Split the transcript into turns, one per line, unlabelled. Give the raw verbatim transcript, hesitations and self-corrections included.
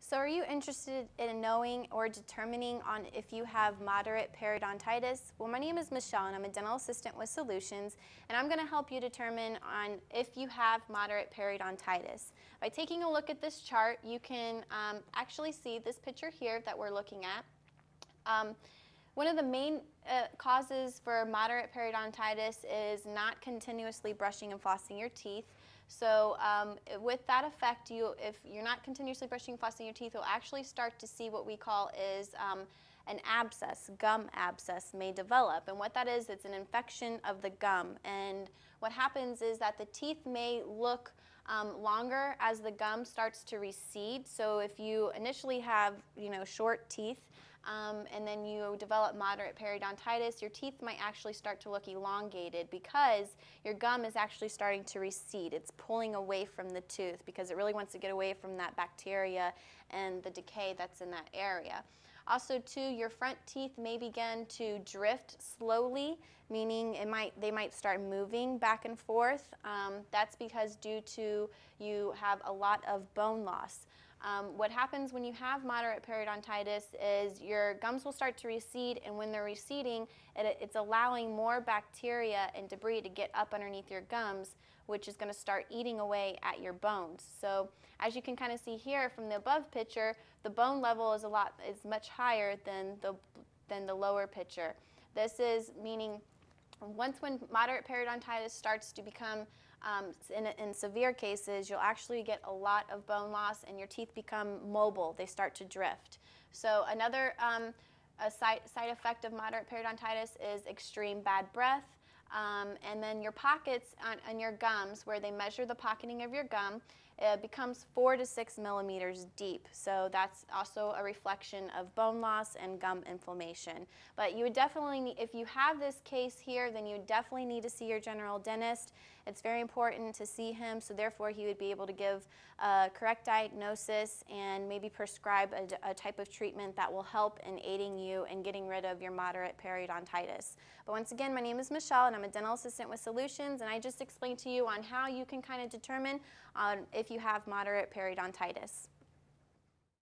So are you interested in knowing or determining on if you have moderate periodontitis? Well, my name is Michelle and I'm a dental assistant with Solutions, and I'm going to help you determine on if you have moderate periodontitis. By taking a look at this chart, you can um, actually see this picture here that we're looking at. Um, One of the main uh, causes for moderate periodontitis is not continuously brushing and flossing your teeth. So um, with that effect, you, if you're not continuously brushing and flossing your teeth, you'll actually start to see what we call is um, an abscess, gum abscess may develop. And what that is, it's an infection of the gum. And what happens is that the teeth may look um, longer as the gum starts to recede. So if you initially have, you know, short teeth, Um, and then you develop moderate periodontitis, your teeth might actually start to look elongated because your gum is actually starting to recede. It's pulling away from the tooth because it really wants to get away from that bacteria and the decay that's in that area. Also, too, your front teeth may begin to drift slowly, meaning it might, they might start moving back and forth. Um, that's because due to you have a lot of bone loss. Um, what happens when you have moderate periodontitis is your gums will start to recede, and when they're receding, it, it's allowing more bacteria and debris to get up underneath your gums, which is going to start eating away at your bones. So as you can kind of see here from the above picture, the bone level is a lot is much higher than the than the lower picture. This is meaning once when moderate periodontitis starts to become, um, in, in severe cases, you'll actually get a lot of bone loss and your teeth become mobile. They start to drift. So another um, a side, side effect of moderate periodontitis is extreme bad breath. Um, and then your pockets on, on your gums, where they measure the pocketing of your gum, it becomes four to six millimeters deep. So that's also a reflection of bone loss and gum inflammation. But you would definitely need, if you have this case here, then you definitely need to see your general dentist. It's very important to see him, so therefore he would be able to give a correct diagnosis and maybe prescribe a, a type of treatment that will help in aiding you in getting rid of your moderate periodontitis. But once again, my name is Michelle and I'm a dental assistant with Solutions, and I just explained to you on how you can kind of determine uh, if you have moderate periodontitis.